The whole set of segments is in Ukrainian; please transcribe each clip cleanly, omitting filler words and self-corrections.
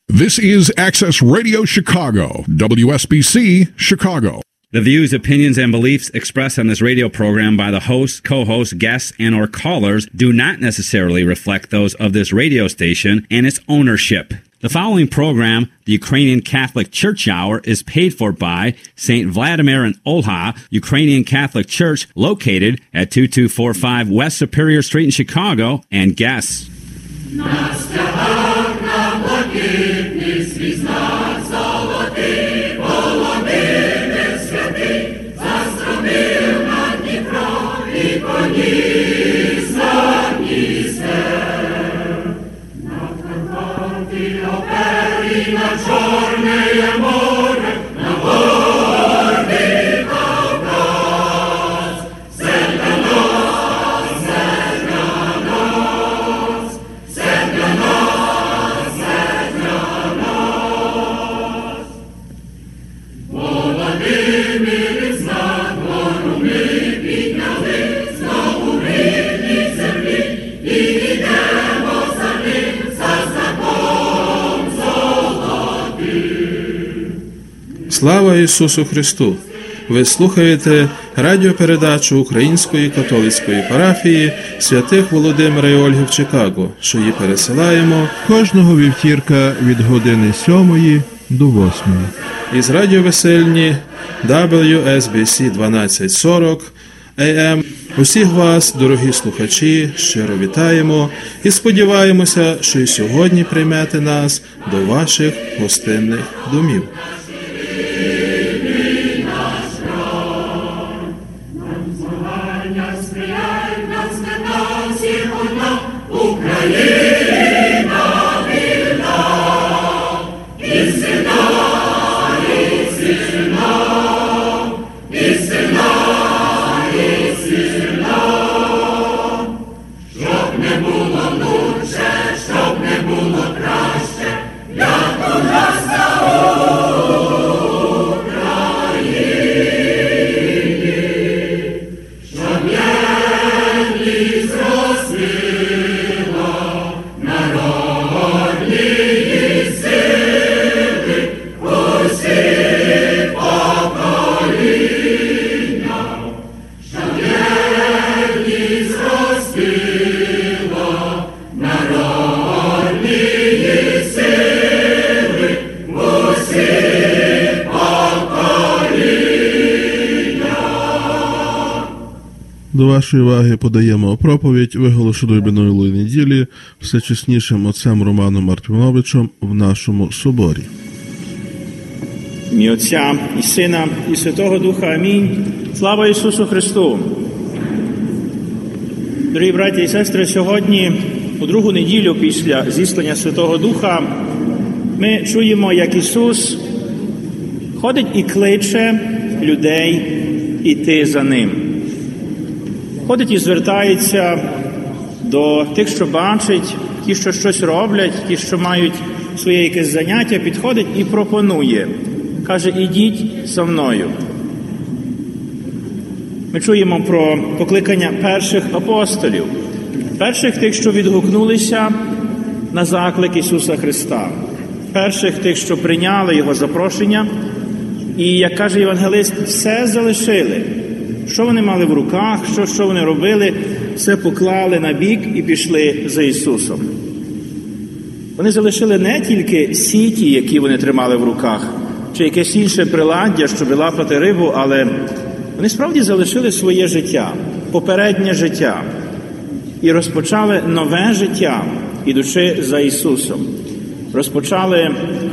This is Access Radio Chicago, WSBC Chicago. The views, opinions, and beliefs expressed on this radio program by the hosts, co-hosts, guests, and or callers do not necessarily reflect those of this radio station and its ownership. The following program, the Ukrainian Catholic Church Hour, is paid for by St. Vladimir and Olha Ukrainian Catholic Church, located at 2245 West Superior Street in Chicago, and guests. Слава Ісусу Христу! Ви слухаєте радіопередачу Української католицької парафії святих Володимира і Ольги в Чикаго, що її пересилаємо кожного вівторка від години 7 до 8. із радіовесельні WSBC 1240 AM. Усіх вас, дорогі слухачі, щиро вітаємо і сподіваємося, що і сьогодні приймете нас до ваших гостинних домів. До вашої уваги подаємо проповідь, виголошену минулої неділі всечеснішим отцем Романом Мартиновичем в нашому соборі. Ім'я Отця і Сина і Святого Духа. Амінь. Слава Ісусу Христу! Дорогі браті і сестри, сьогодні, у другу неділю після зіслання Святого Духа, ми чуємо, як Ісус ходить і кличе людей іти за Ним. Ходить і звертається до тих, що бачить, ті, що щось роблять, ті, що мають своє якесь заняття, підходить і пропонує. Каже, ідіть за мною. Ми чуємо про покликання перших апостолів, перших тих, що відгукнулися на заклик Ісуса Христа, перших тих, що прийняли Його запрошення і, як каже євангелист, все залишили. Що вони мали в руках, що вони робили, все поклали на бік і пішли за Ісусом. Вони залишили не тільки сіті, які вони тримали в руках, чи якесь інше приладдя, щоб лапати рибу, але вони справді залишили своє життя, попереднє життя, і розпочали нове життя, ідучи за Ісусом. Розпочали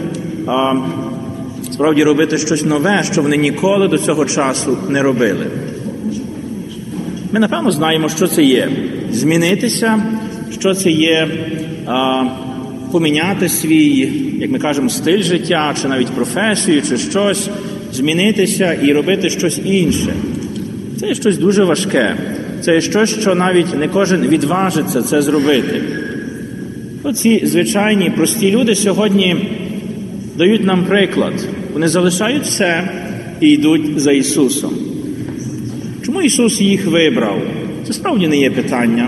справді робити щось нове, що вони ніколи до цього часу не робили. Ми, напевно, знаємо, що це є. Змінитися, що це є поміняти свій, як ми кажемо, стиль життя, чи навіть професію, чи щось, змінитися і робити щось інше. Це є щось дуже важке. Це є щось, що навіть не кожен відважиться це зробити. Оці звичайні, прості люди сьогодні дають нам приклад. Вони залишають все і йдуть за Ісусом. Чому Ісус їх вибрав? Це справді не є питання.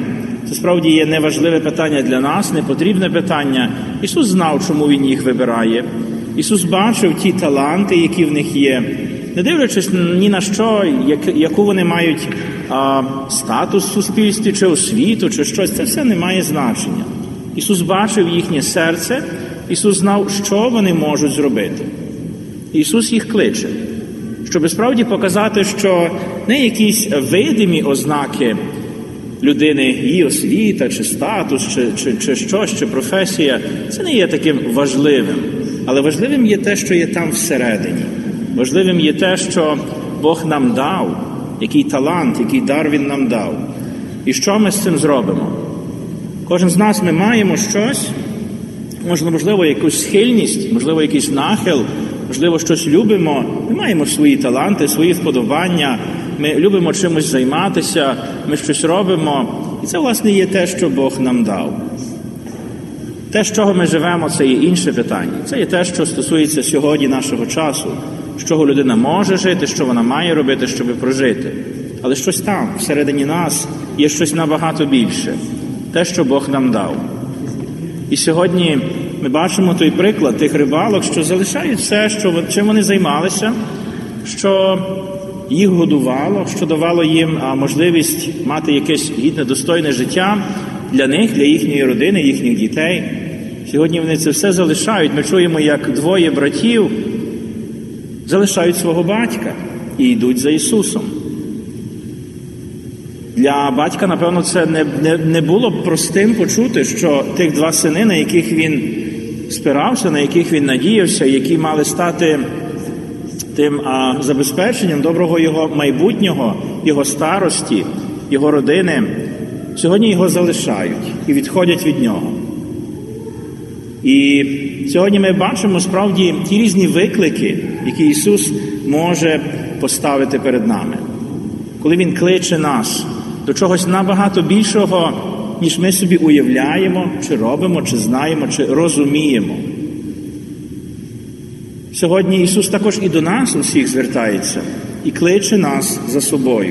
Це справді є неважливе питання для нас, непотрібне питання. Ісус знав, чому Він їх вибирає. Ісус бачив ті таланти, які в них є. Не дивлячись ні на що, яку вони мають статус в суспільстві, чи освіту, чи щось, це все не має значення. Ісус бачив їхнє серце, Ісус знав, що вони можуть зробити. Ісус їх кличе, щоб справді показати, що не якісь видимі ознаки людини, її освіта, чи статус, чи щось, чи професія, це не є таким важливим. Але важливим є те, що є там всередині. Важливим є те, що Бог нам дав, який талант, який дар Він нам дав. І що ми з цим зробимо? Кожен з нас, ми маємо щось, можливо, якусь схильність, можливо, якийсь нахил, можливо, щось любимо. Ми маємо свої таланти, свої вподобання, ми любимо чимось займатися, ми щось робимо. І це, власне, є те, що Бог нам дав. Те, з чого ми живемо, це є інше питання. Це є те, що стосується сьогодні нашого часу. З чого людина може жити, що вона має робити, щоб прожити. Але щось там, всередині нас, є щось набагато більше. Те, що Бог нам дав. І сьогодні ми бачимо той приклад тих рибалок, що залишають все, чим вони займалися, що їх годувало, що давало їм можливість мати якесь гідне, достойне життя для них, для їхньої родини, їхніх дітей. Сьогодні вони це все залишають. Ми чуємо, як двоє братів залишають свого батька і йдуть за Ісусом. Для батька, напевно, це не було простим почути, що тих два сини, на яких він спирався, на яких він надіявся, які мали стати тим забезпеченням доброго його майбутнього, його старості, його родини, сьогодні його залишають і відходять від нього. І сьогодні ми бачимо справді ті різні виклики, які Ісус може поставити перед нами. Коли Він кличе нас до чогось набагато більшого, ніж ми собі уявляємо, чи робимо, чи знаємо, чи розуміємо. Сьогодні Ісус також і до нас усіх звертається і кличе нас за собою.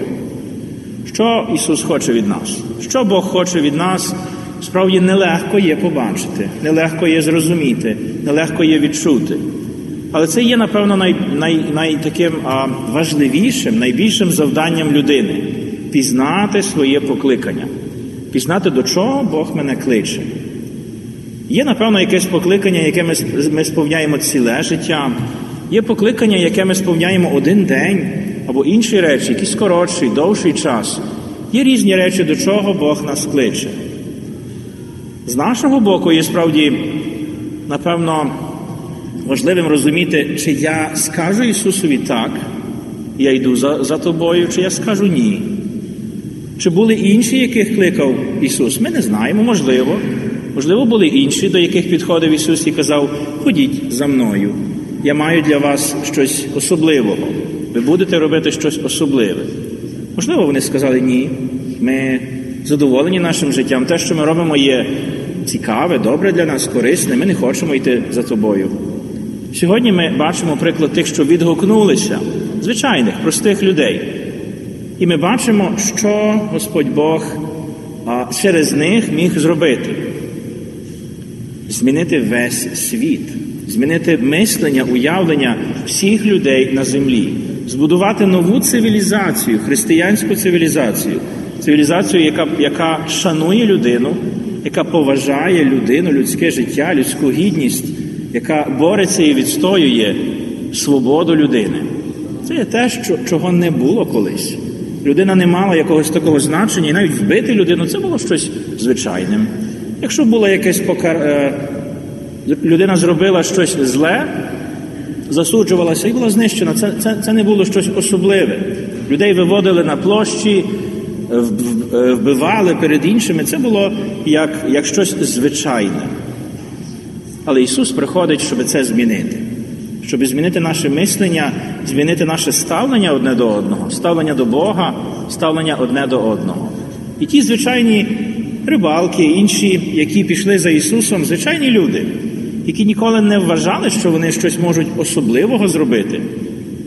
Що Ісус хоче від нас? Що Бог хоче від нас? Справді нелегко є побачити, нелегко є зрозуміти, нелегко є відчути. Але це є, напевно, таким важливішим, найбільшим завданням людини – пізнати своє покликання, пізнати, до чого Бог мене кличе. Є, напевно, якесь покликання, яке ми сповняємо ціле життя, є покликання, яке ми сповняємо один день, або інші речі, якийсь коротший, довший час. Є різні речі, до чого Бог нас кличе. З нашого боку є справді, напевно, важливим розуміти, чи я скажу Ісусові так, я йду за тобою, чи я скажу ні. Чи були інші, яких кликав Ісус? Ми не знаємо, можливо. Можливо, були інші, до яких підходив Ісус і казав, ходіть за мною, я маю для вас щось особливого, ви будете робити щось особливе. Можливо, вони сказали, ні, ми задоволені нашим життям, те, що ми робимо, є цікаве, добре для нас, корисне, ми не хочемо йти за тобою. Сьогодні ми бачимо приклад тих, що відгукнулися, звичайних, простих людей. І ми бачимо, що Господь Бог через них міг зробити. Змінити весь світ, змінити мислення, уявлення всіх людей на землі, збудувати нову цивілізацію, християнську цивілізацію, цивілізацію, яка шанує людину, яка поважає людину, людське життя, людську гідність, яка бореться і відстоює свободу людини. Це є те, чого не було колись. Людина не мала якогось такого значення, і навіть вбити людину – це було щось звичайним. Якщо було якесь людина зробила щось зле, засуджувалася і була знищена, це не було щось особливе. Людей виводили на площі, вбивали перед іншими, це було як щось звичайне. Але Ісус приходить, щоб це змінити. Щоб змінити наше мислення, змінити наше ставлення одне до одного, ставлення до Бога, ставлення одне до одного. І ті звичайні рибалки, інші, які пішли за Ісусом, звичайні люди, які ніколи не вважали, що вони щось можуть особливого зробити,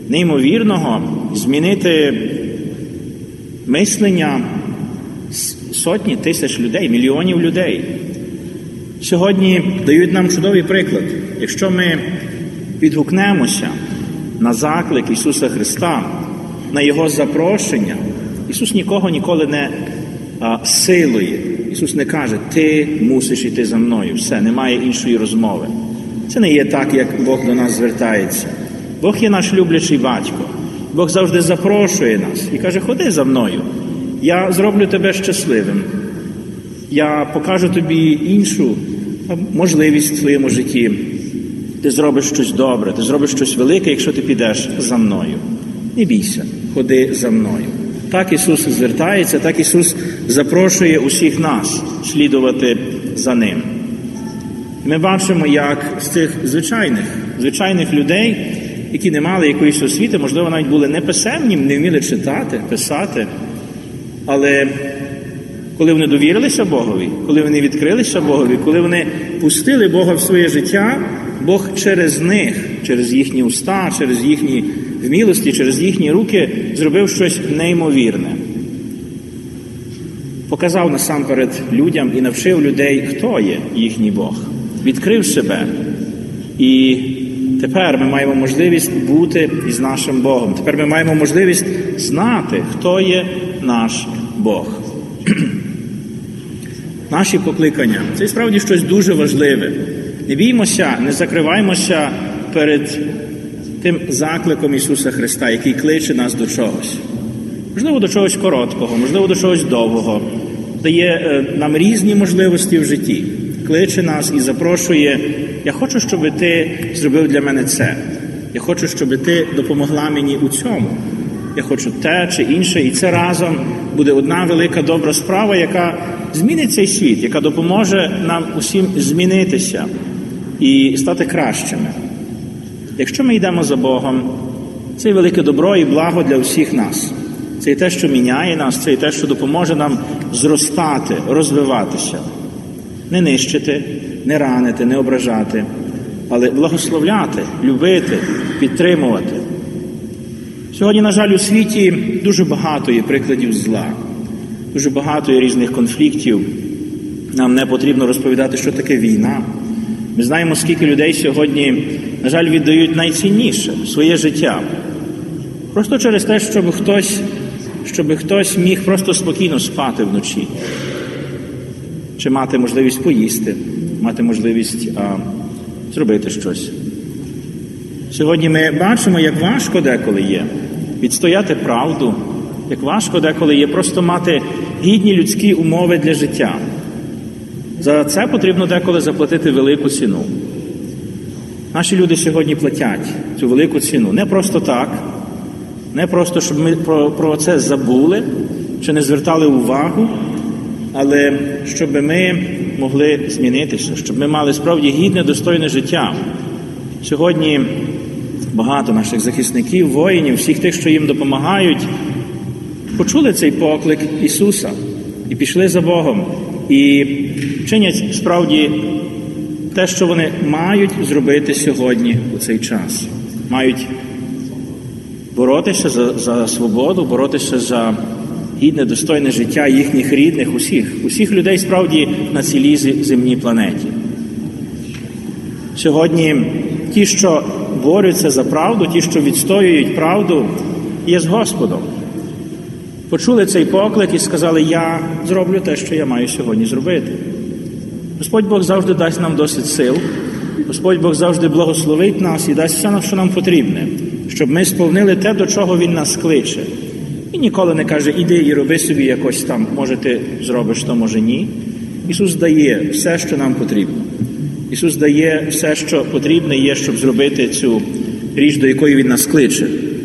неймовірного, змінити мислення сотні тисяч людей, мільйонів людей. Сьогодні дають нам чудовий приклад. Якщо ми відгукнемося на заклик Ісуса Христа, на Його запрошення, Ісус нікого ніколи не силує. Ісус не каже, ти мусиш іти за мною. Все, немає іншої розмови. Це не є так, як Бог до нас звертається. Бог є наш люблячий батько. Бог завжди запрошує нас і каже, ходи за мною. Я зроблю тебе щасливим. Я покажу тобі іншу можливість в твоєму житті. Ти зробиш щось добре, ти зробиш щось велике, якщо ти підеш за мною. Не бійся, ходи за мною. Так Ісус звертається, так Ісус запрошує усіх нас слідувати за Ним. І ми бачимо, як з цих звичайних людей, які не мали якоїсь освіти, можливо, навіть були неписемні, не вміли читати, писати, але коли вони довірилися Богові, коли вони відкрилися Богові, коли вони пустили Бога в своє життя, Бог через них, через їхні уста, через їхні вмілості, через їхні руки зробив щось неймовірне. Показав насамперед людям і навчив людей, хто є їхній Бог. Відкрив себе. І тепер ми маємо можливість бути із нашим Богом. Тепер ми маємо можливість знати, хто є наш Бог. Наші покликання – це справді щось дуже важливе. Не біймося, не закриваймося перед тим закликом Ісуса Христа, який кличе нас до чогось. Можливо, до чогось короткого, можливо, до чогось довгого. Дає нам різні можливості в житті. Кличе нас і запрошує, я хочу, щоб ти зробив для мене це. Я хочу, щоб ти допомогла мені у цьому. Я хочу те чи інше. І це разом буде одна велика добра справа, яка змінить цей світ, яка допоможе нам усім змінитися і стати кращими. Якщо ми йдемо за Богом, це є велике добро і благо для всіх нас. Це є те, що міняє нас, це є те, що допоможе нам зростати, розвиватися. Не нищити, не ранити, не ображати, але благословляти, любити, підтримувати. Сьогодні, на жаль, у світі дуже багато є прикладів зла, дуже багато є різних конфліктів. Нам не потрібно розповідати, що таке війна. Ми знаємо, скільки людей сьогодні, на жаль, віддають найцінніше – своє життя. Просто через те, щоб хтось міг просто спокійно спати вночі. Чи мати можливість поїсти, мати можливість зробити щось. Сьогодні ми бачимо, як важко деколи є відстояти правду, як важко деколи є просто мати гідні людські умови для життя. За це потрібно деколи заплатити велику ціну. Наші люди сьогодні платять цю велику ціну. Не просто так, не просто, щоб ми про це забули, чи не звертали увагу, але щоб ми могли змінитися, щоб ми мали справді гідне, достойне життя. Сьогодні багато наших захисників, воїнів, всіх тих, що їм допомагають, почули цей поклик Ісуса і пішли за Богом. І чинять справді те, що вони мають зробити сьогодні у цей час. Мають боротися за свободу, боротися за гідне, достойне життя їхніх рідних, усіх людей справді на цілій земній планеті. Сьогодні ті, що борються за правду, ті, що відстоюють правду, є з Господом. Почули цей поклик і сказали, я зроблю те, що я маю сьогодні зробити. Господь Бог завжди дасть нам досить сил, Господь Бог завжди благословить нас і дасть все, що нам потрібне, щоб ми сповнили те, до чого Він нас кличе. І ніколи не каже, іди і роби собі якось там, може ти зробиш то, може ні. Ісус дає все, що нам потрібно. Ісус дає все, що потрібне є, щоб зробити цю річ, до якої Він нас кличе.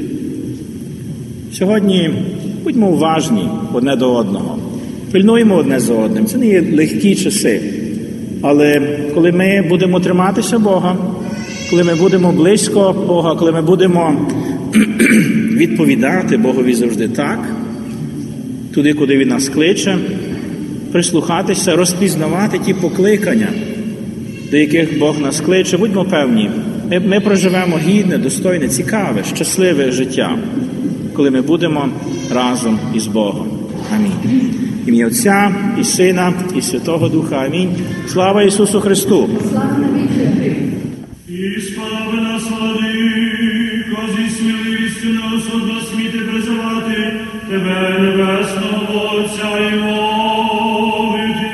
Сьогодні будьмо уважні одне до одного. Пильнуємо одне за одним. Це не є легкі часи. Але коли ми будемо триматися Бога, коли ми будемо близько Бога, коли ми будемо відповідати Богові завжди так, туди, куди Він нас кличе, прислухатися, розпізнавати ті покликання, до яких Бог нас кличе, будьмо певні, ми проживемо гідне, достойне, цікаве, щасливе життя, коли ми будемо разом із Богом. Амінь. В ім'я Отця і Сина і Святого Духа. Амінь. Слава Ісусу Христу! І слави нас, владико, зі сміливістю неосудно сміти призивати Тебе, Небесного Отця і мовити.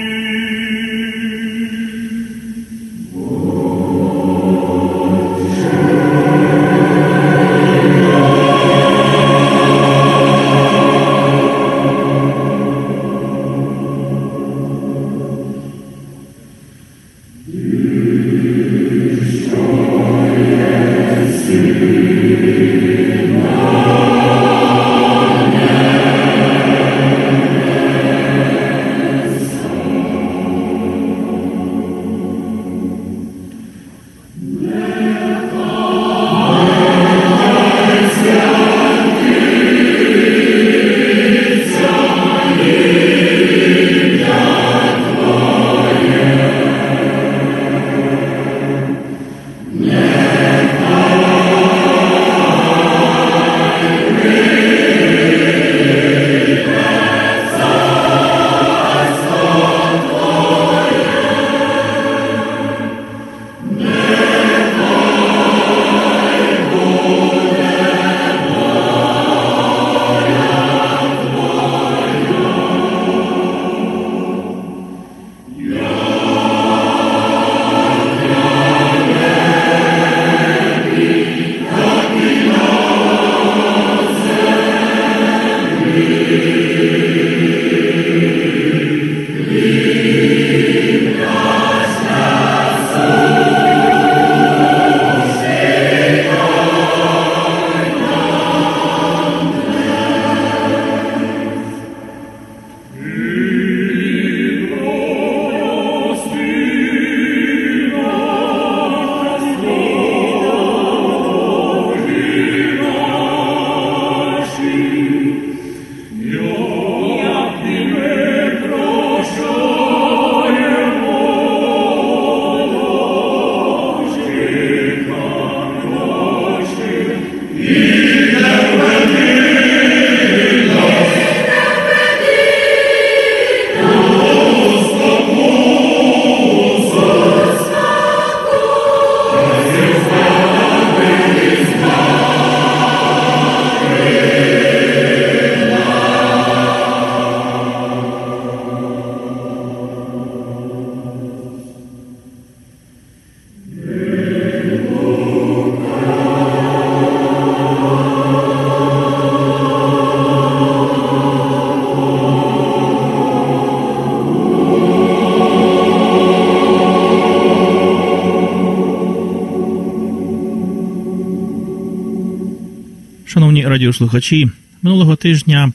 Шановні радіослухачі, минулого тижня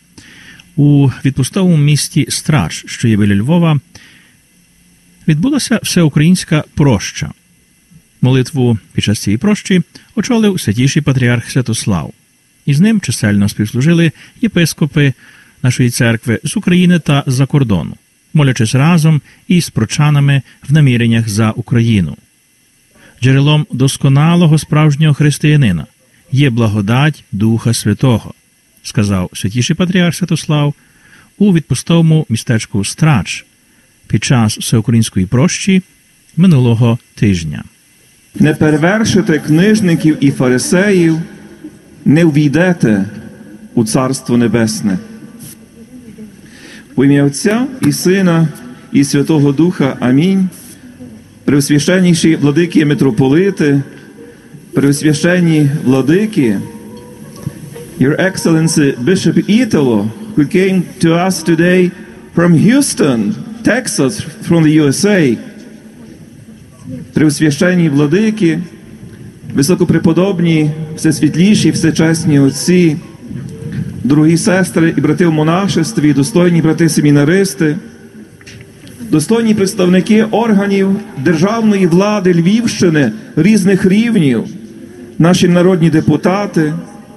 у відпустовому місті Страч, що є біля Львова, відбулася всеукраїнська проща. Молитву під час цієї прощі очолив святіший патріарх Святослав. І з ним чисельно співслужили єпископи нашої церкви з України та з-за кордону, молячись разом із прочанами в наміреннях за Україну. Джерелом досконалого справжнього християнина є благодать Духа Святого, сказав святіший патріарх Святослав у відпустовому містечку Страч під час всеукраїнської прощі минулого тижня. Не перевершите книжників і фарисеїв, не увійдете у Царство Небесне. У ім'я Отця і Сина і Святого Духа. Амінь. Преосвященніші владики митрополити, преосвященні владики, Your Excellency Bishop Italo, who came to us today from Houston, Texas, from the USA, преосвященні владики, високопреподобні, всесвітліші, всечесні отці, дорогі сестри і брати в монашестві, достойні брати-семінаристи, достойні представники органів державної влади Львівщини різних рівнів, наші народні депутати,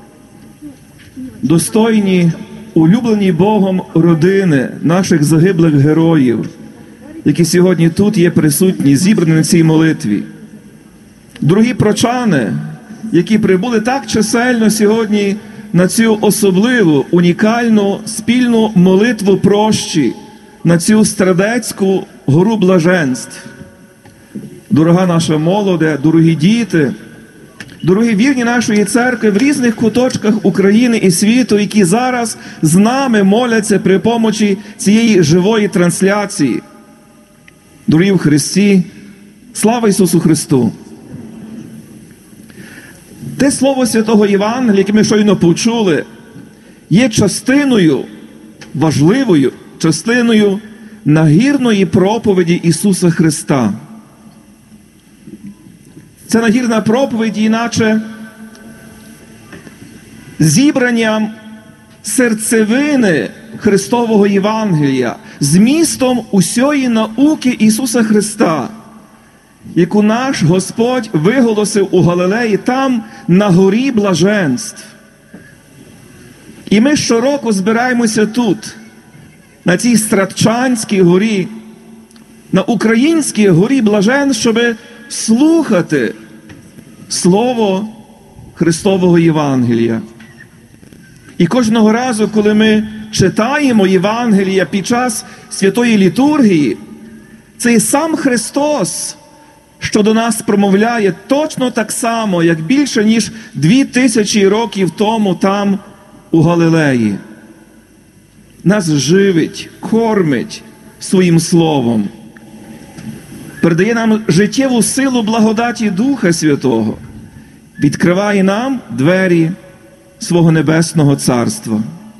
достойні, улюблені Богом родини наших загиблих героїв, які сьогодні тут є присутні, зібрані на цій молитві. Дорогі прочани, які прибули так чисельно сьогодні на цю особливу, унікальну спільну молитву прощі, на цю Страдецьку гору блаженств. Дорога наша молоде, дорогі діти, дорогі вірні нашої церкви в різних куточках України і світу, які зараз з нами моляться при помочі цієї живої трансляції. Дорогі в Христі, слава Ісусу Христу! Те Слово Святого Євангелія, яке ми щойно почули, є частиною, важливою частиною нагірної проповіді Ісуса Христа. Це нагірна проповідь, іначе зібранням серцевини Христового Євангелія, змістом усьої науки Ісуса Христа, яку наш Господь виголосив у Галилеї там, на горі блаженств. І ми щороку збираємося тут, на цій Стратчанській горі, на Українській горі блаженств, щоб слухати Слово Христового Євангелія. І кожного разу, коли ми читаємо Євангелія під час святої літургії, це і сам Христос, що до нас промовляє точно так само, як більше ніж 2000 років тому там, у Галилеї. Нас живить, кормить своїм словом, передає нам життєву силу благодаті Духа Святого, відкриває нам двері свого Небесного Царства.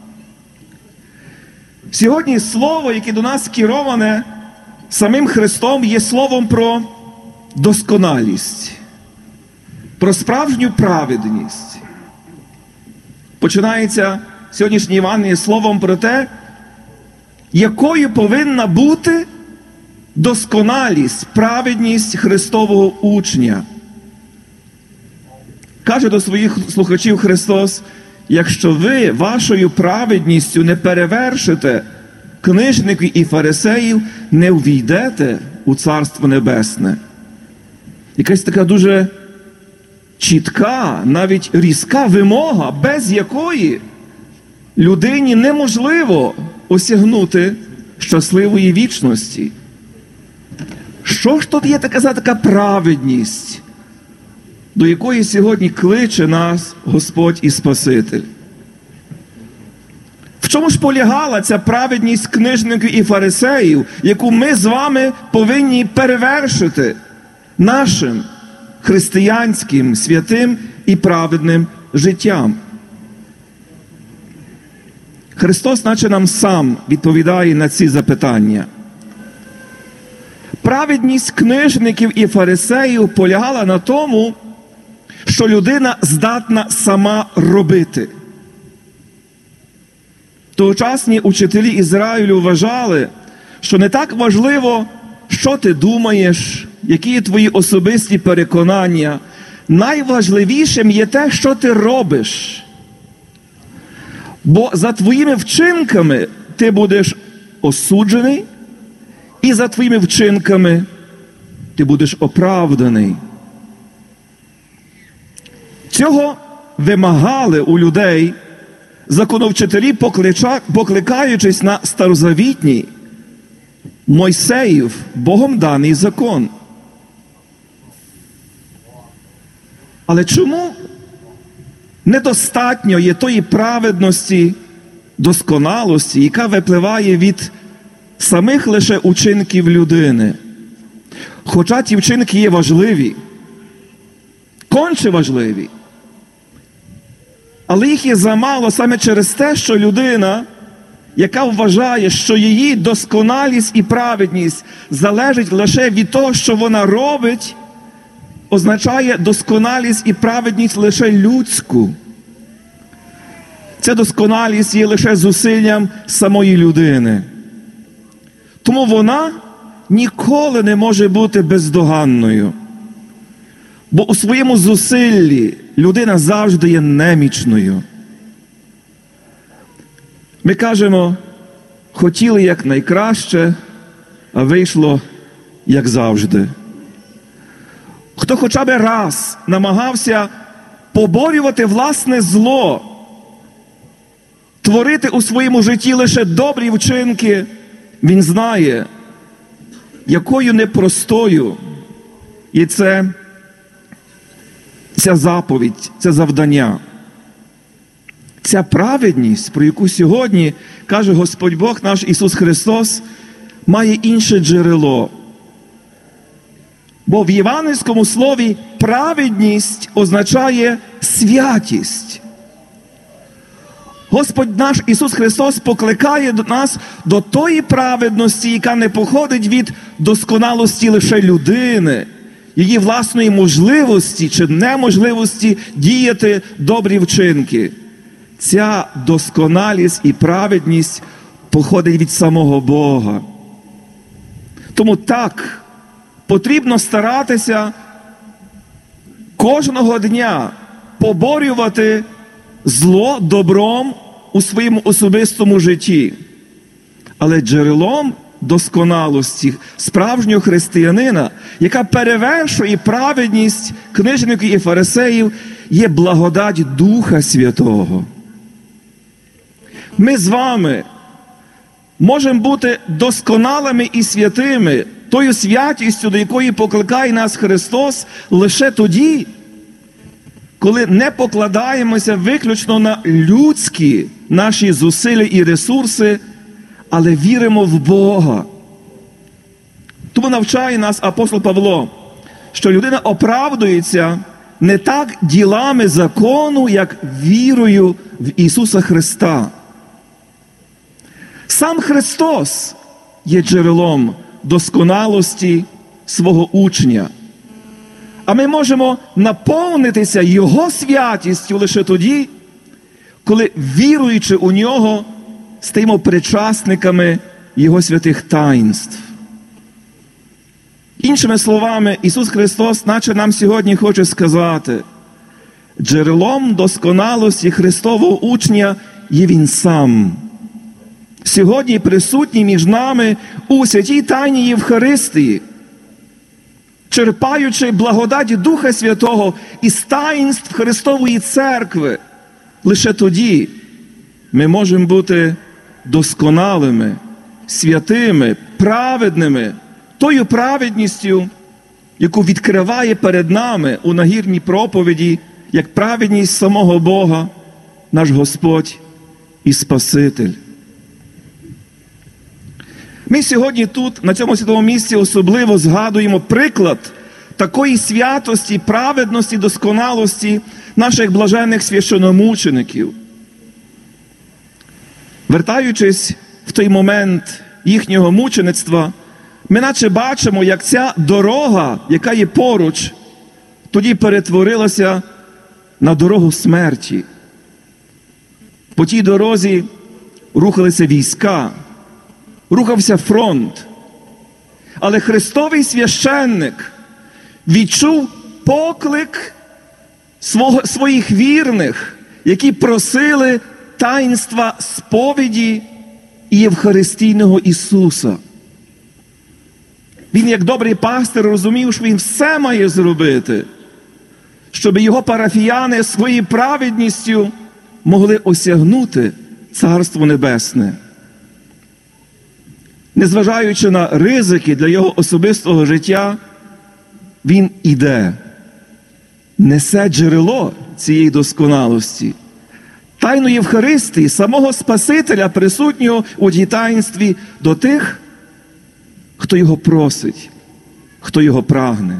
Сьогодні слово, яке до нас кероване самим Христом, є словом про досконалість, про справжню праведність. Починається сьогоднішнє Євангеліє словом про те, якою повинна бути досконалість, праведність Христового учня. Каже до своїх слухачів Христос: якщо ви вашою праведністю не перевершите книжників і фарисеїв, не увійдете у Царство Небесне. Якась така дуже чітка, навіть різка вимога, без якої людині неможливо осягнути щасливої вічності. Що ж тут є така праведність, до якої сьогодні кличе нас Господь і Спаситель? В чому ж полягала ця праведність книжників і фарисеїв, яку ми з вами повинні перевершити нашим християнським, святим і праведним життям? Христос, наче нам сам, відповідає на ці запитання. Праведність книжників і фарисеїв полягала на тому, що людина здатна сама робити. Тогочасні учителі Ізраїлю вважали, що не так важливо, що ти думаєш, які є твої особисті переконання. Найважливішим є те, що ти робиш. Бо за твоїми вчинками ти будеш осуджений, і за твоїми вчинками ти будеш оправданий. Цього вимагали у людей законовчителі, покликаючись на старозавітній Мойсеїв, Богом даний закон. Але чому недостатньо є тої праведності, досконалості, яка випливає від самих лише учинків людини? Хоча ті вчинки є важливі, конче важливі, але їх є замало саме через те, що людина, яка вважає, що її досконалість і праведність залежить лише від того, що вона робить, означає досконалість і праведність лише людську. Ця досконалість є лише зусиллям самої людини. Тому вона ніколи не може бути бездоганною. Бо у своєму зусиллі людина завжди є немічною. Ми кажемо, хотіли як найкраще, а вийшло як завжди. Хто хоча б раз намагався поборювати власне зло, творити у своєму житті лише добрі вчинки, він знає, якою непростою є ця заповідь, це завдання. Ця праведність, про яку сьогодні каже Господь Бог наш Ісус Христос, має інше джерело. Бо в євангельському слові праведність означає святість. Господь наш Ісус Христос покликає нас до тої праведності, яка не походить від досконалості лише людини, її власної можливості чи неможливості діяти добрі вчинки. Ця досконалість і праведність походить від самого Бога. Тому так, потрібно старатися кожного дня поборювати зло добром у своєму особистому житті. Але джерелом досконалості справжнього християнина, яка перевершує праведність книжників і фарисеїв, є благодать Духа Святого. Ми з вами можемо бути досконалими і святими, тою святістю, до якої покликає нас Христос, лише тоді, коли не покладаємося виключно на людські наші зусилля і ресурси, але віримо в Бога. Тому навчає нас апостол Павло, що людина оправдується не так ділами закону, як вірою в Ісуса Христа. Сам Христос є джерелом досконалості свого учня. А ми можемо наповнитися Його святістю лише тоді, коли, віруючи у Нього, стаємо причасниками Його святих таїнств. Іншими словами, Ісус Христос, наче нам сьогодні хоче сказати, джерелом досконалості Христового учня є Він сам. Сьогодні присутній між нами у святій тайні Євхаристії, черпаючи благодаті Духа Святого із таїнств Христової Церкви, лише тоді ми можемо бути досконалими, святими, праведними, тою праведністю, яку відкриває перед нами у нагірній проповіді, як праведність самого Бога, наш Господь і Спаситель. Ми сьогодні тут, на цьому святому місці, особливо згадуємо приклад такої святості, праведності, досконалості наших блаженних священномучеників. Вертаючись в той момент їхнього мучеництва, ми наче бачимо, як ця дорога, яка є поруч, тоді перетворилася на дорогу смерті. По тій дорозі рухалися війська, рухався фронт. Але Христовий священник відчув поклик своїх вірних, які просили таїнства сповіді і Євхаристійного Ісуса. Він, як добрий пастир, розумів, що він все має зробити, щоб його парафіяни своєю праведністю могли осягнути Царство Небесне. Незважаючи на ризики для його особистого життя, він іде, несе джерело цієї досконалості. Тайну Євхаристії, самого Спасителя, присутнього у тій таїнстві до тих, хто його просить, хто його прагне.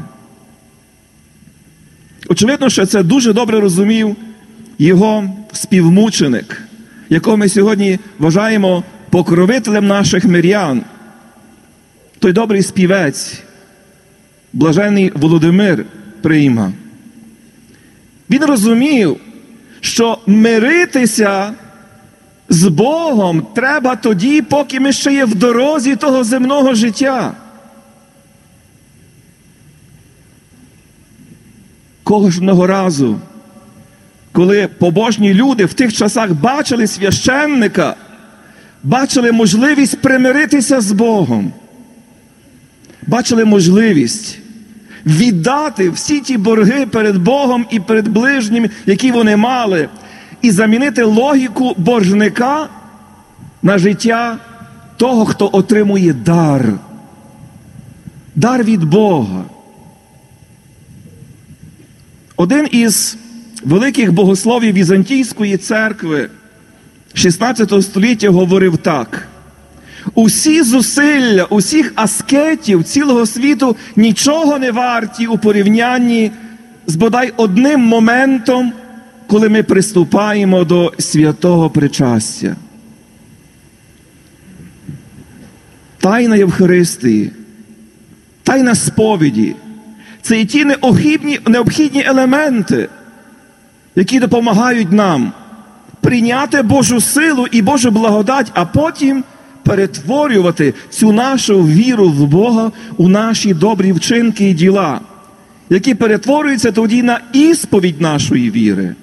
Очевидно, що це дуже добре розумів його співмученик, якого ми сьогодні вважаємо покровителем наших мирян. Той добрий співець, блажений Володимир Прийма. Він розумів, що миритися з Богом треба тоді, поки ми ще є в дорозі того земного життя. Кожного разу, коли побожні люди в тих часах бачили священника, бачили можливість примиритися з Богом, бачили можливість віддати всі ті борги перед Богом і перед ближнім, які вони мали, і замінити логіку боржника на життя того, хто отримує дар. Дар від Бога. Один із великих богословів Візантійської церкви 16 століття говорив так: усі зусилля, усіх аскетів цілого світу нічого не варті у порівнянні з бодай одним моментом, коли ми приступаємо до святого причастя. Тайна Євхаристії, тайна сповіді – це і ті необхідні елементи, які допомагають нам прийняти Божу силу і Божу благодать, а потім перетворювати цю нашу віру в Бога у наші добрі вчинки і діла, які перетворюються тоді на ісповідь нашої віри.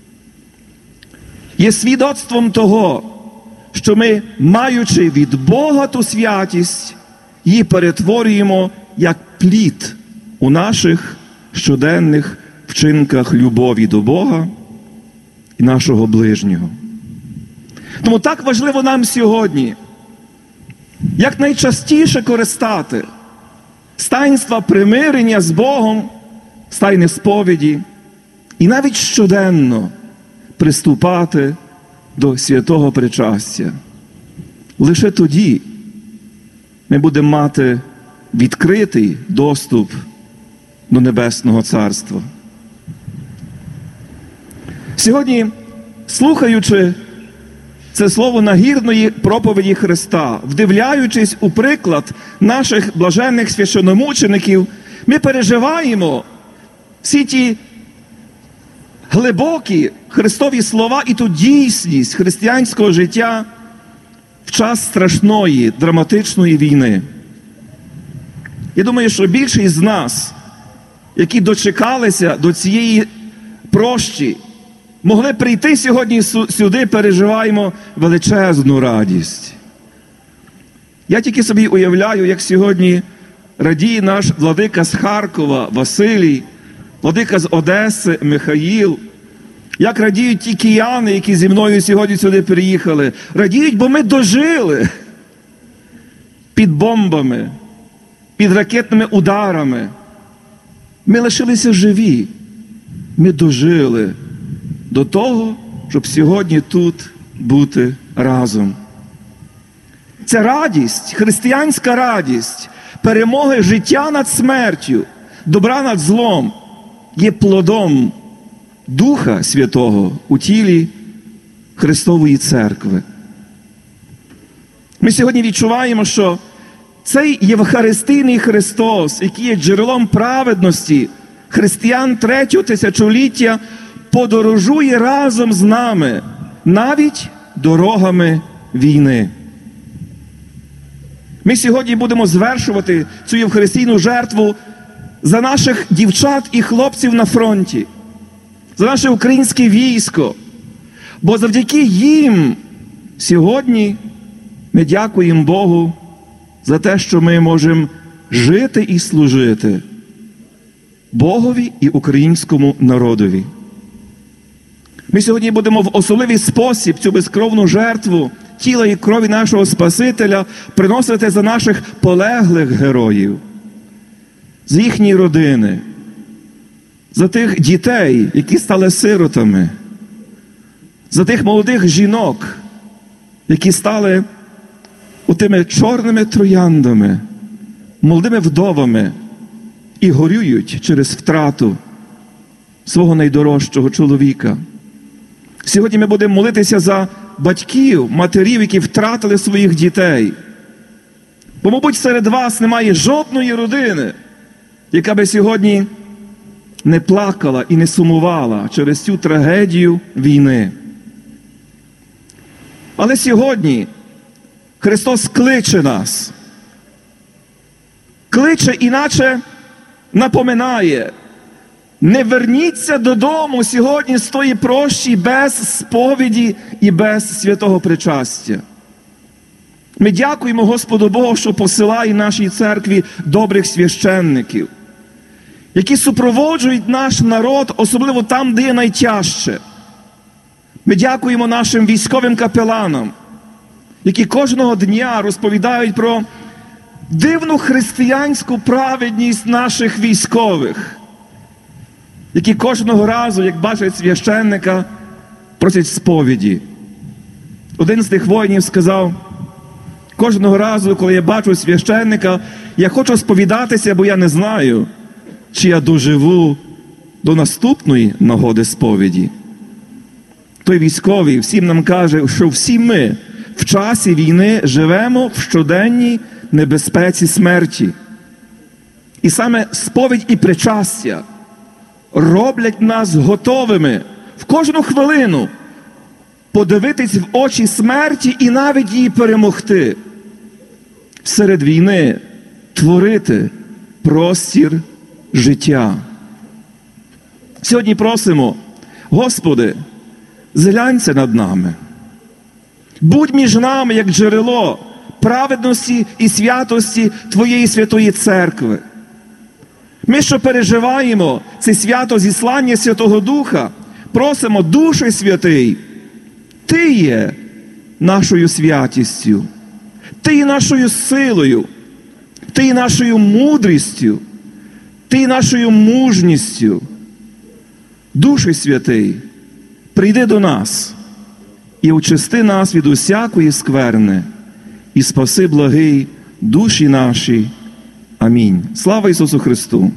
Є свідоцтвом того, що ми, маючи від Бога ту святість, її перетворюємо як плід у наших щоденних вчинках любові до Бога і нашого ближнього. Тому так важливо нам сьогодні якнайчастіше користати з таїнства примирення з Богом, з тайни сповіді, і навіть щоденно приступати до святого причастя. Лише тоді ми будемо мати відкритий доступ до Небесного Царства. Сьогодні, слухаючи це слово нагірної проповіді Христа, вдивляючись у приклад наших блаженних священномучеників, ми переживаємо всі ті глибокі Христові слова і ту дійсність християнського життя в час страшної, драматичної війни. Я думаю, що більшість з нас, які дочекалися до цієї прощі, могли прийти сьогодні сюди, переживаємо величезну радість. Я тільки собі уявляю, як сьогодні радіє наш владика з Харкова Василій, владика з Одеси Михаїл, як радіють ті кияни, які зі мною сьогодні сюди приїхали. Радіють, бо ми дожили під бомбами, під ракетними ударами. Ми лишилися живі. Ми дожили до того, щоб сьогодні тут бути разом. Ця радість, християнська радість, перемоги життя над смертю, добра над злом, є плодом Духа Святого у тілі Христової Церкви. Ми сьогодні відчуваємо, що цей Євхаристійний Христос, який є джерелом праведності християн третього тисячоліття, подорожує разом з нами, навіть дорогами війни. Ми сьогодні будемо звершувати цю євхаристійну жертву за наших дівчат і хлопців на фронті, за наше українське військо, бо завдяки їм сьогодні ми дякуємо Богу за те, що ми можемо жити і служити Богові і українському народові. Ми сьогодні будемо в особливий спосіб цю безкровну жертву тіла і крові нашого Спасителя приносити за наших полеглих героїв, за їхні родини, за тих дітей, які стали сиротами, за тих молодих жінок, які стали отими чорними трояндами, молодими вдовами і горюють через втрату свого найдорожчого чоловіка. Сьогодні ми будемо молитися за батьків, матерів, які втратили своїх дітей. Бо, мабуть, серед вас немає жодної родини, яка би сьогодні не плакала і не сумувала через цю трагедію війни. Але сьогодні Христос кличе нас. Кличе, іначе напоминає: не верніться додому сьогодні з тої прощі без сповіді і без святого причастя. Ми дякуємо Господу Богу, що посилає нашій церкві добрих священників, які супроводжують наш народ, особливо там, де є найтяжче. Ми дякуємо нашим військовим капеланам, які кожного дня розповідають про дивну християнську праведність наших військових, які кожного разу, як бачать священника, просять сповіді. Один з тих воїнів сказав: кожного разу, коли я бачу священника, я хочу сповідатися, бо я не знаю, чи я доживу до наступної нагоди сповіді. Той військовий всім нам каже, що всі ми в часі війни живемо в щоденній небезпеці смерті. І саме сповідь і причастя роблять нас готовими в кожну хвилину подивитись в очі смерті і навіть її перемогти. Серед війни творити простір життя. Сьогодні просимо: Господи, зглянься над нами. Будь між нами, як джерело праведності і святості Твоєї Святої Церкви. Ми, що переживаємо це свято зіслання Святого Духа, просимо: Душе Святий, Ти є нашою святістю, Ти є нашою силою, Ти є нашою мудрістю, Ти є нашою мужністю. Душе Святий, прийди до нас і очисти нас від усякої скверни, і спаси, благий, душі наші. Амінь. Слава Ісусу Христу!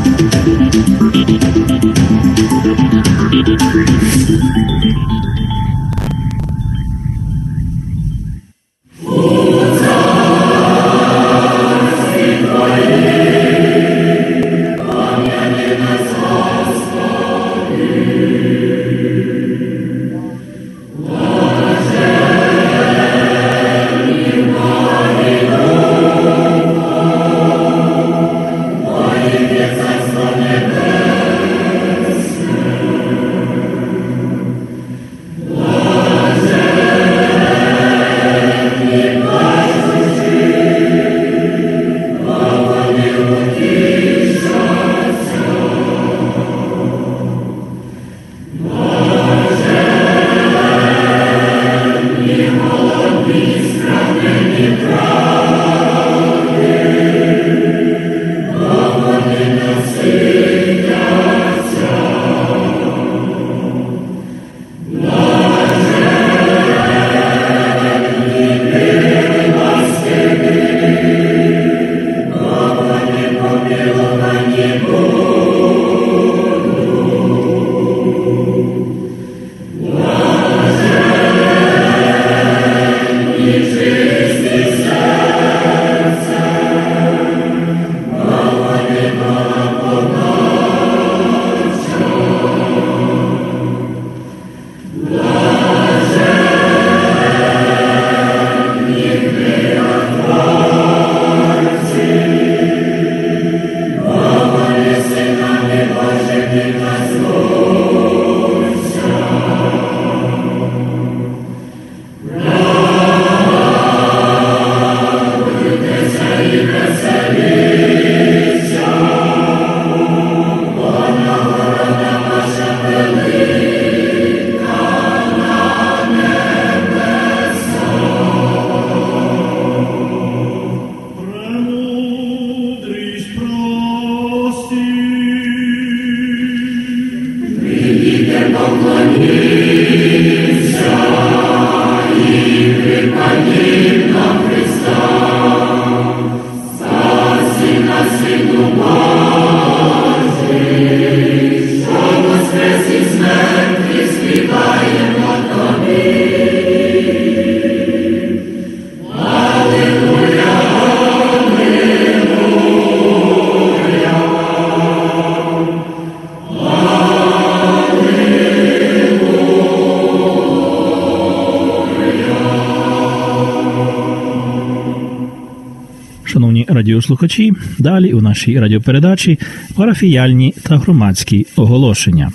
Шановні радіослухачі, далі у нашій радіопередачі парафіяльні та громадські оголошення.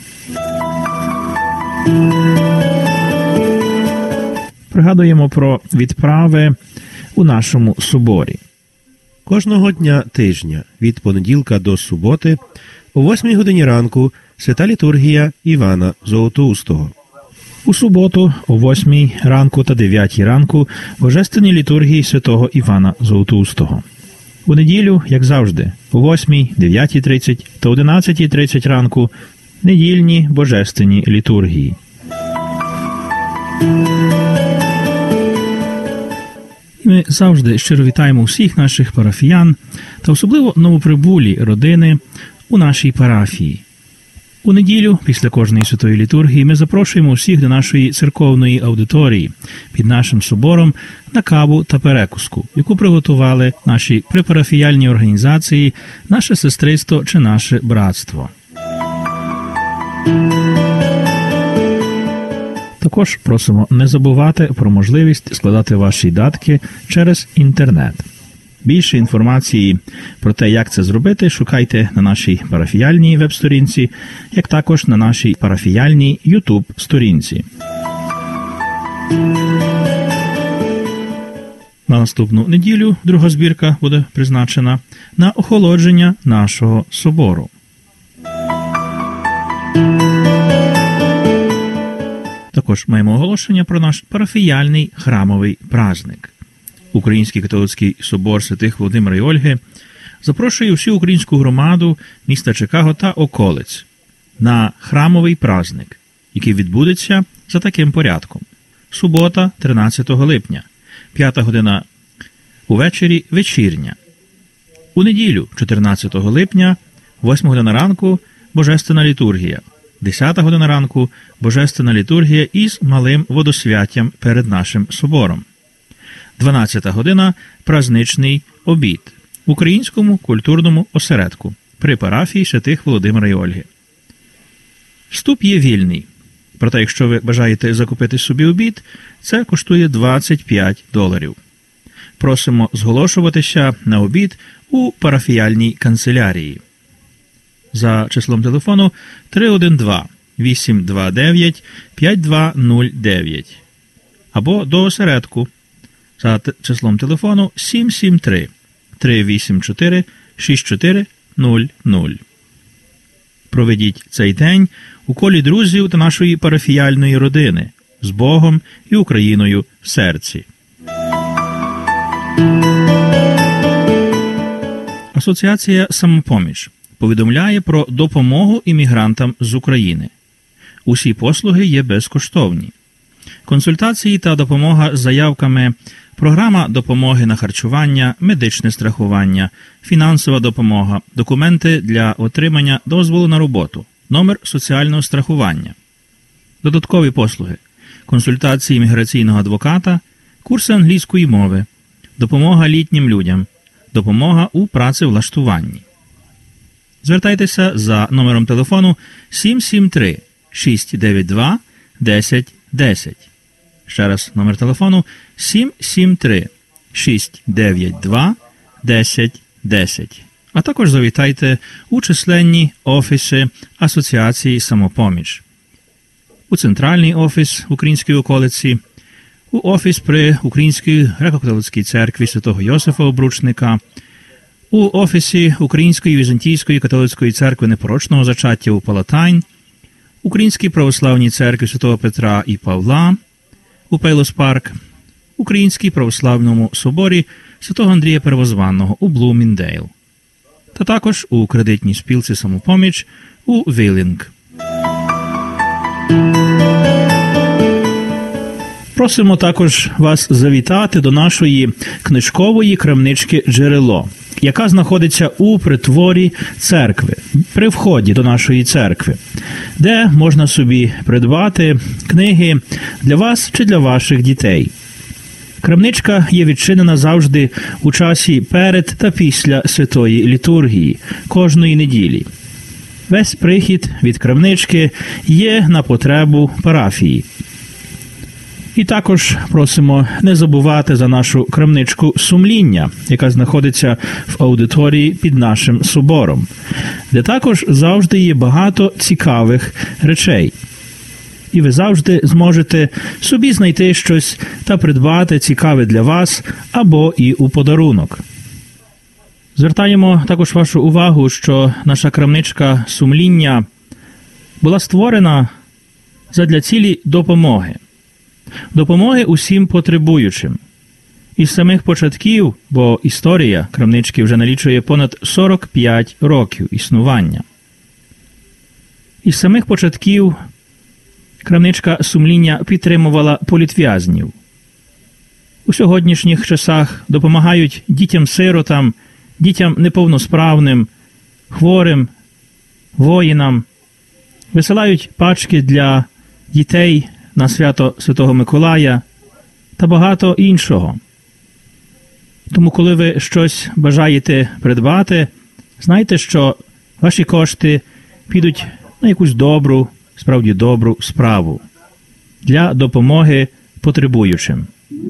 Пригадуємо про відправи у нашому соборі. Кожного дня тижня, від понеділка до суботи, о 8 годині ранку, свята літургія Івана Золотоустого. У суботу о 8 ранку та 9 ранку божественні літургії святого Івана Золотоустого. У неділю, як завжди, о 8, 9:30 та 11:30 ранку недільні божественні літургії. Ми завжди щиро вітаємо всіх наших парафіян та особливо новоприбулі родини у нашій парафії. У неділю, після кожної святої літургії, ми запрошуємо всіх до нашої церковної аудиторії під нашим собором на каву та перекуску, яку приготували наші припарафіяльні організації, наше сестриство чи наше братство. Також просимо не забувати про можливість складати ваші датки через інтернет. Більше інформації про те, як це зробити, шукайте на нашій парафіяльній веб-сторінці, як також на нашій парафіяльній YouTube-сторінці. На наступну неділю друга збірка буде призначена на охолодження нашого собору. Також маємо оголошення про наш парафіяльний храмовий праздник. Український католицький собор святих Володимира і Ольги запрошує всю українську громаду міста Чикаго та околиць на храмовий праздник, який відбудеться за таким порядком. Субота, 13 липня, 5 година увечері – вечірня. У неділю, 14 липня, 8 година ранку – божественна літургія. 10 година ранку – божественна літургія із малим водосвяттям перед нашим собором. 12 година – празничний обід в Українському культурному осередку при парафії святих Володимира і Ольги. Вступ є вільний. Проте, якщо ви бажаєте закупити собі обід, це коштує $25. Просимо зголошуватися на обід у парафіяльній канцелярії. За числом телефону 312-829-5209 або до осередку за числом телефону 773-384-6400. Проведіть цей день у колі друзів та нашої парафіяльної родини з Богом і Україною в серці. Асоціація «Самопоміч» повідомляє про допомогу іммігрантам з України. Усі послуги є безкоштовні. Консультації та допомога з заявками, програма допомоги на харчування, медичне страхування, фінансова допомога, документи для отримання дозволу на роботу, номер соціального страхування. Додаткові послуги, консультації імміграційного адвоката, курси англійської мови, допомога літнім людям, допомога у працевлаштуванні. Звертайтеся за номером телефону 773-692-1010. Ще раз номер телефону 773-692-1010. А також завітайте у численні офіси Асоціації «Самопоміч». У центральний офіс в Українській околиці, у офіс при Українській греко-католицькій церкві святого Йосифа Обручника, у офісі Української Візантійської католицької церкви непорочного зачаття у Палатайн, Українській православній церкві святого Петра і Павла у Пейлос-Парк, Українській православному соборі святого Андрія Первозванного у Блуміндейл, та також у кредитній спілці «Самопоміч» у Вілінг. Просимо також вас завітати до нашої книжкової крамнички «Джерело», яка знаходиться у притворі церкви, при вході до нашої церкви, де можна собі придбати книги для вас чи для ваших дітей. Крамничка є відчинена завжди у часі перед та після святої літургії кожної неділі. Весь прихід від крамнички є на потребу парафії. І також просимо не забувати за нашу крамничку «Сумління», яка знаходиться в аудиторії під нашим собором, де також завжди є багато цікавих речей. І ви завжди зможете собі знайти щось та придбати цікаве для вас або і у подарунок. Звертаємо також вашу увагу, що наша крамничка «Сумління» була створена задля цілі допомоги. Допомоги усім потребуючим. Із самих початків, бо історія крамнички вже налічує понад 45 років існування. Із самих початків крамничка сумління підтримувала політв'язнів. У сьогоднішніх часах допомагають дітям-сиротам, дітям неповносправним, хворим, воїнам, висилають пачки для дітей на свято Святого Миколая та багато іншого. Тому, коли ви щось бажаєте придбати, знайте, що ваші кошти підуть на якусь добру, справді добру справу для допомоги потребуючим.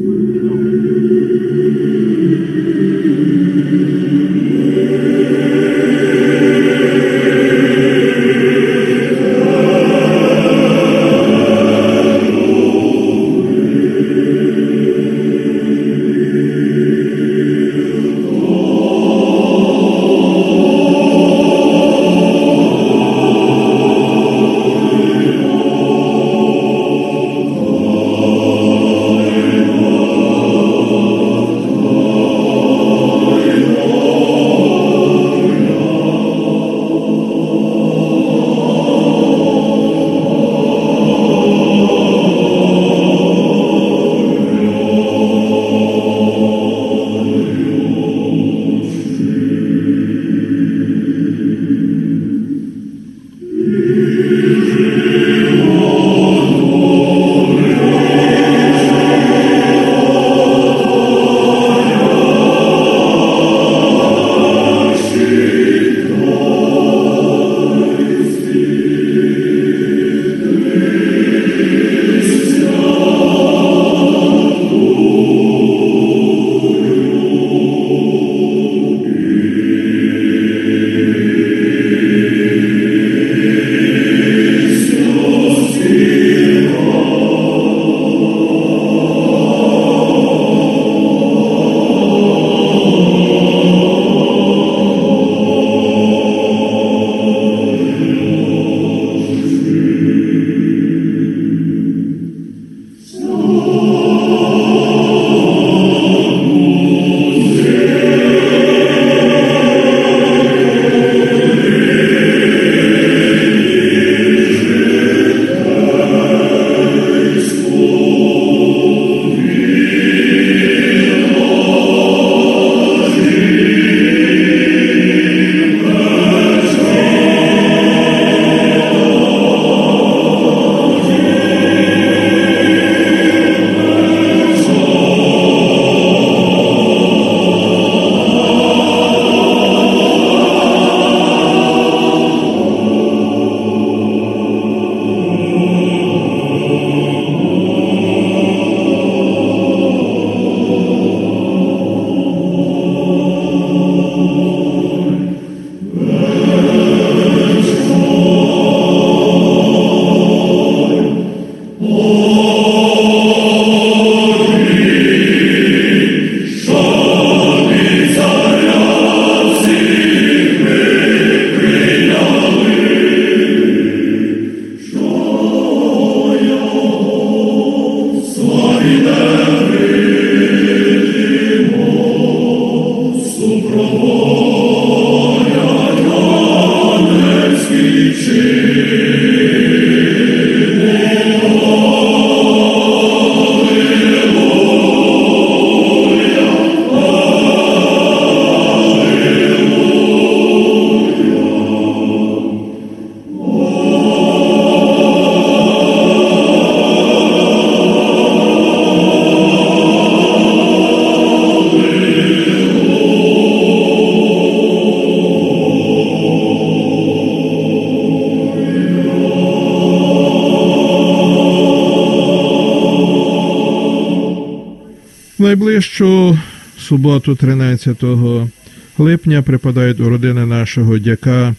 Найближчу суботу 13 липня припадають у родини нашого дяка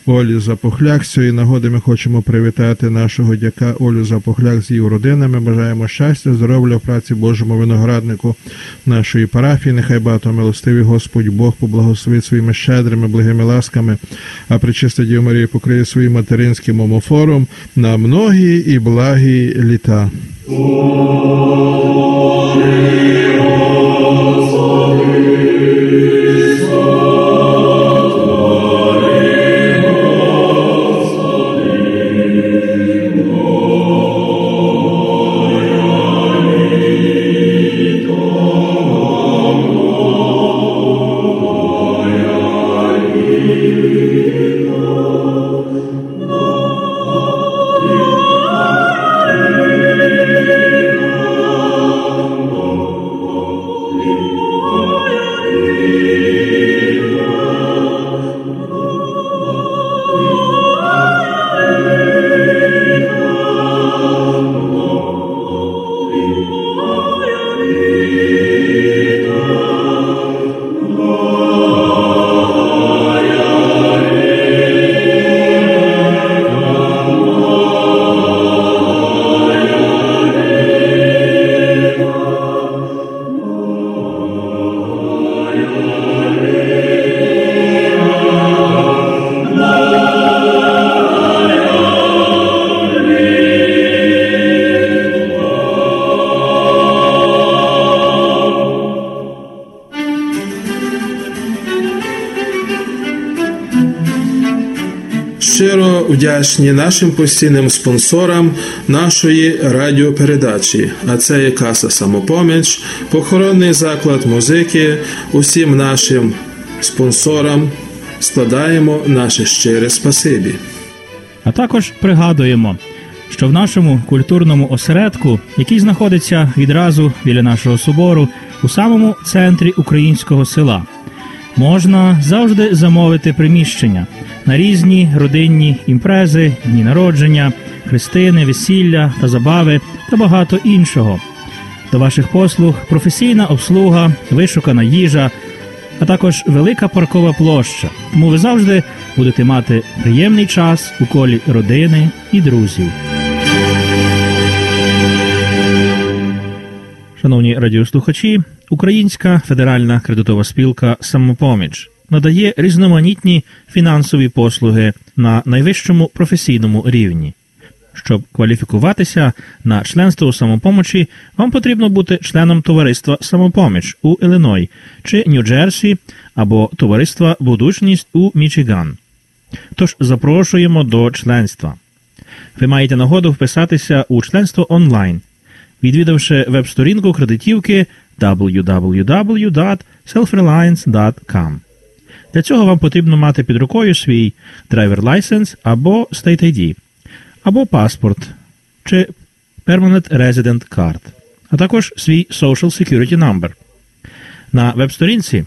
Олі Запухляк. З цієї нагоди ми хочемо привітати нашого дяка Олю Запухляк з її родинами. Бажаємо щастя, здоров'я в праці Божому винограднику нашої парафії. Нехай багатомилостивий Господь Бог поблагословить своїми щедрими, благими ласками, а Пречиста Діва Марія покриє своїм материнським омофором на многі і благі літа. Щиро вдячні нашим постійним спонсорам нашої радіопередачі, а це є Каса «Самопоміч», похоронний заклад музики. Усім нашим спонсорам складаємо наше щире спасибі. А також пригадуємо, що в нашому культурному осередку, який знаходиться відразу біля нашого собору, у самому центрі українського села, можна завжди замовити приміщення на різні родинні імпрези, дні народження, хрестини, весілля та забави та багато іншого. До ваших послуг професійна обслуга, вишукана їжа, а також велика паркова площа. Тому ви завжди будете мати приємний час у колі родини і друзів. Шановні радіослухачі, Українська федеральна кредитова спілка «Самопоміч» надає різноманітні фінансові послуги на найвищому професійному рівні. Щоб кваліфікуватися на членство у «Самопомочі», вам потрібно бути членом товариства «Самопоміч» у Ілліной чи Нью-Джерсі або товариства «Будучність» у Мічиган. Тож запрошуємо до членства. Ви маєте нагоду вписатися у членство онлайн, відвідавши веб-сторінку кредитівки www.selfreliance.com. Для цього вам потрібно мати під рукою свій driver license або State ID, або паспорт чи Permanent Resident Card, а також свій Social Security Number. На веб-сторінці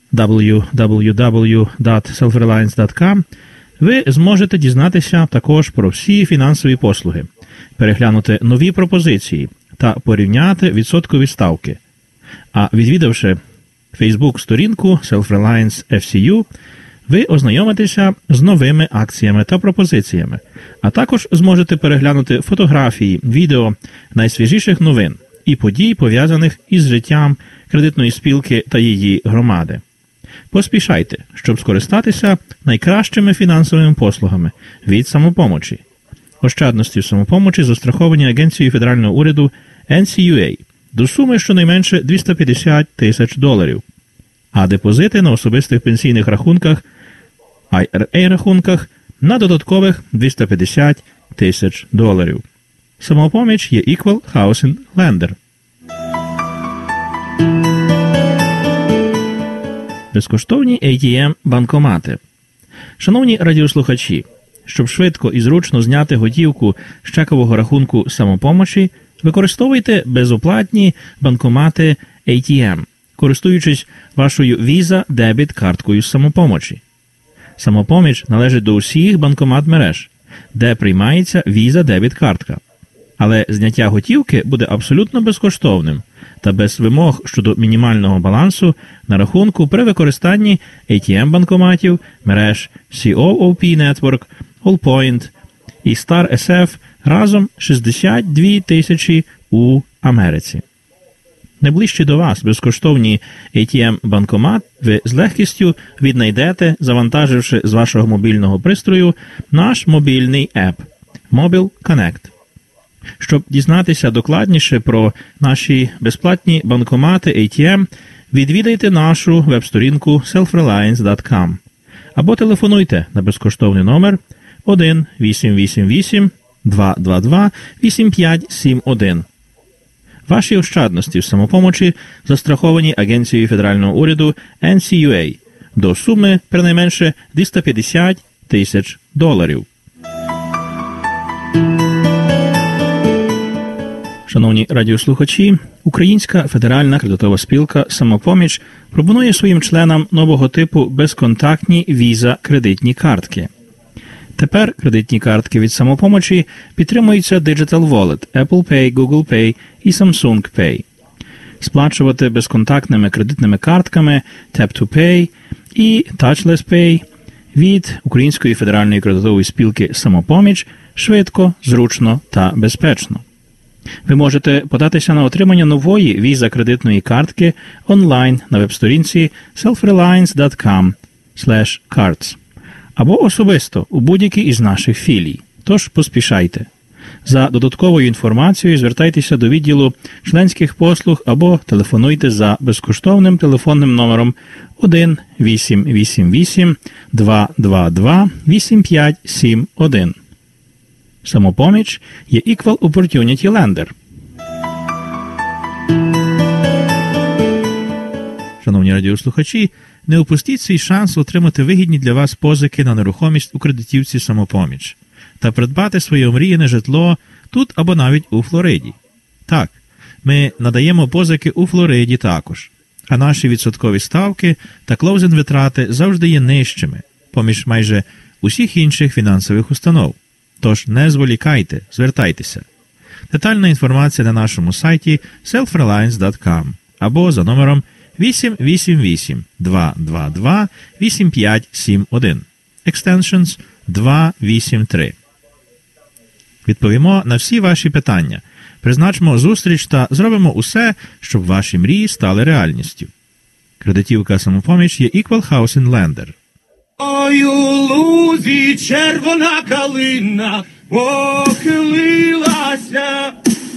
www.selfreliance.com ви зможете дізнатися також про всі фінансові послуги, переглянути нові пропозиції та порівняти відсоткові ставки. А відвідавши Facebook-сторінку Self-Reliance FCU, ви ознайомитеся з новими акціями та пропозиціями, а також зможете переглянути фотографії, відео найсвіжіших новин і подій, пов'язаних із життям кредитної спілки та її громади. Поспішайте, щоб скористатися найкращими фінансовими послугами від «Самопомочі». Ощадності в «Самопомочі» застраховані Агенцією федерального уряду NCUA до суми щонайменше $250,000, а депозити на особистих пенсійних рахунках, IRA-рахунках на додаткових $250,000. «Самопоміч» є Equal Housing Lender. Безкоштовні ATM-банкомати. Шановні радіослухачі, щоб швидко і зручно зняти готівку з чекового рахунку «Самопомочі», використовуйте безоплатні банкомати ATM, користуючись вашою Visa-дебіт-карткою «Самопомочі». «Самопоміч» належить до усіх банкомат-мереж, де приймається Visa-дебіт-картка. але зняття готівки буде абсолютно безкоштовним та без вимог щодо мінімального балансу на рахунку при використанні ATM-банкоматів, мереж COOP Network, Allpoint і Star SF разом 62 тисячі у Америці. Найближчі до вас безкоштовні ATM-банкомат ви з легкістю віднайдете, завантаживши з вашого мобільного пристрою наш мобільний еп Mobile Connect. Щоб дізнатися докладніше про наші безплатні банкомати ATM, відвідайте нашу веб-сторінку selfreliance.com або телефонуйте на безкоштовний номер 1-888-222-8571. Ваші ощадності в самопомочі застраховані Агенцією федерального уряду NCUA до суми щонайменше $250 тисяч. Шановні радіослухачі, Українська федеральна кредитова спілка «Самопоміч» пропонує своїм членам нового типу безконтактні віза-кредитні картки. Тепер кредитні картки від «Самопомочі» підтримуються Digital Wallet, Apple Pay, Google Pay і Samsung Pay. Сплачувати безконтактними кредитними картками Tap to Pay і Touchless Pay від Української федеральної кредитової спілки «Самопоміч» швидко, зручно та безпечно. Ви можете податися на отримання нової віза-кредитної картки онлайн на веб-сторінці selfreliance.com/cards або особисто у будь-якій із наших філій. Тож поспішайте. За додатковою інформацією звертайтеся до відділу членських послуг або телефонуйте за безкоштовним телефонним номером 1-888-222-8571. Самопоміч є Equal Opportunity Lender. Шановні радіослухачі, не упустіть свій шанс отримати вигідні для вас позики на нерухомість у кредитівці «Самопоміч» та придбати своє омріяне житло тут або навіть у Флориді. Так, ми надаємо позики у Флориді також, а наші відсоткові ставки та клоузинг-витрати завжди є нижчими, поміж майже усіх інших фінансових установ. Тож не зволікайте, звертайтеся. Детальна інформація на нашому сайті selfreliance.com або за номером 888-222-8571, extensions 283. Відповімо на всі ваші питання, призначимо зустріч та зробимо усе, щоб ваші мрії стали реальністю. Кредитівка «Самопоміч» є Equal Housing Lender. Ой, у лузі червона калина похилилася,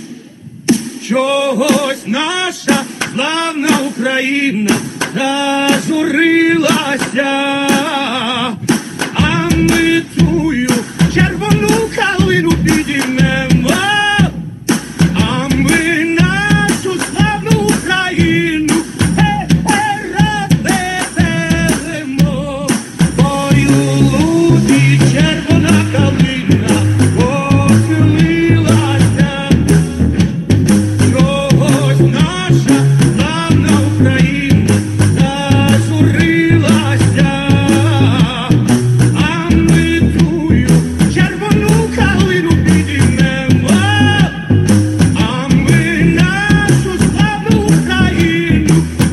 чогось наша славна Україна зажурилася, а ми тую червону калину підіймемо, а ми нашу славну Україну червона калина похилилася, чогось наша славна Україна зажурилася, а ми тую червону калину підіймемо, а ми нашу славну Україну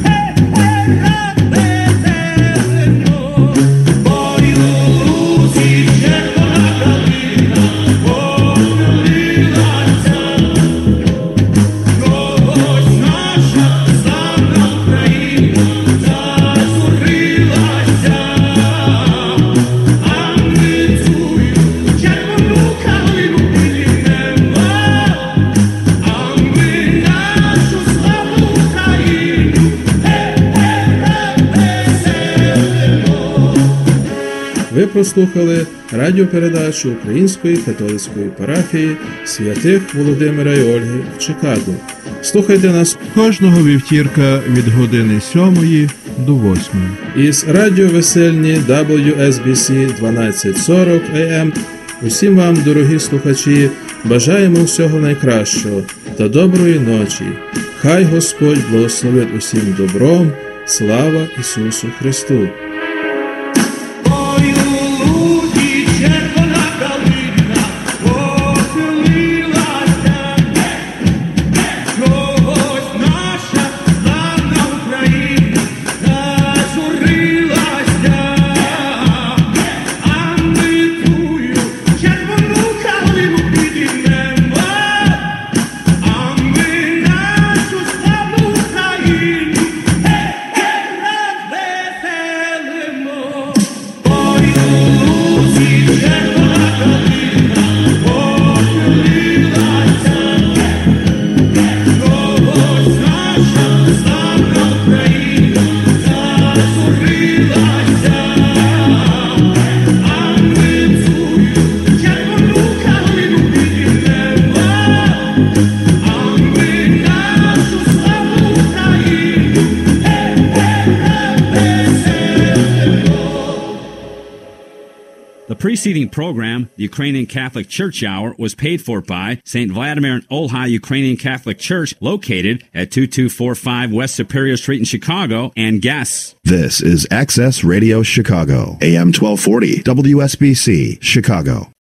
Ви прослухали радіопередачу Української католицької парафії святих Володимира і Ольги в Чикаго. Слухайте нас Кожного вівтірка від години 7 до 8. із радіовесельні WSBC 1240 AM. Усім вам, дорогі слухачі, бажаємо всього найкращого та доброї ночі. Хай Господь благословить усім добром. Слава Ісусу Христу! червона калина похилилася. preceding program, the Ukrainian Catholic Church Hour, was paid for by St. Vladimir and Olha Ukrainian Catholic Church, located at 2245 West Superior Street in Chicago, and guests. This is Access Radio Chicago, AM 1240, WSBC, Chicago.